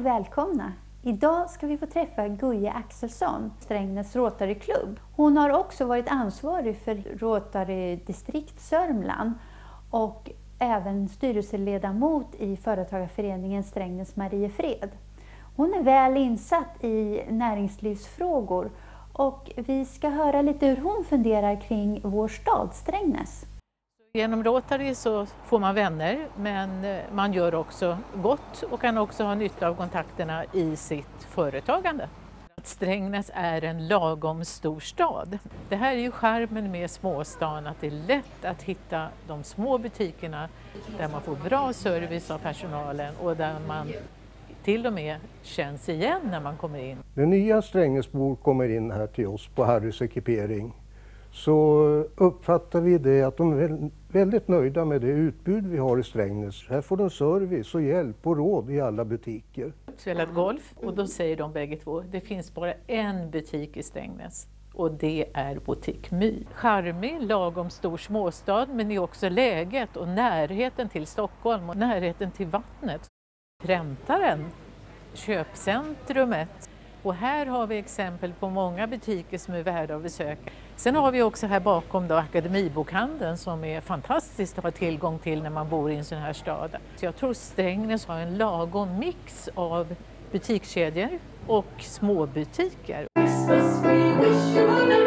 och välkomna! Idag ska vi få träffa Guje Axelsson, Strängnäs Rotary Club. Hon har också varit ansvarig för Rotary distrikt Sörmland och även styrelseledamot i företagarföreningen Strängnäs Mariefred. Hon är väl insatt i näringslivsfrågor och vi ska höra lite hur hon funderar kring vår stad Strängnäs. Genom Rotary så får man vänner, men man gör också gott och kan också ha nytta av kontakterna i sitt företagande. Strängnäs är en lagom stor stad. Det här är ju charmen med småstan, att det är lätt att hitta de små butikerna där man får bra service av personalen och där man till och med känns igen när man kommer in. När nya Strängnäsbor kommer in här till oss på Harrys ekipering så uppfattar vi det att de är väldigt nöjda med det utbud vi har i Strängnäs. Här får de service och hjälp och råd i alla butiker. Spelat golf och då säger de bägge två, det finns bara en butik i Strängnäs och det är Butik My. Charmig, lagom stor småstad, men det är också läget och närheten till Stockholm och närheten till vattnet. Präntaren, köpcentrumet. Och här har vi exempel på många butiker som är värda att besöka. Sen har vi också här bakom då Akademibokhandeln som är fantastiskt att ha tillgång till när man bor i en sån här stad. Så jag tror Strängnäs har en lagom mix av butikskedjor och småbutiker.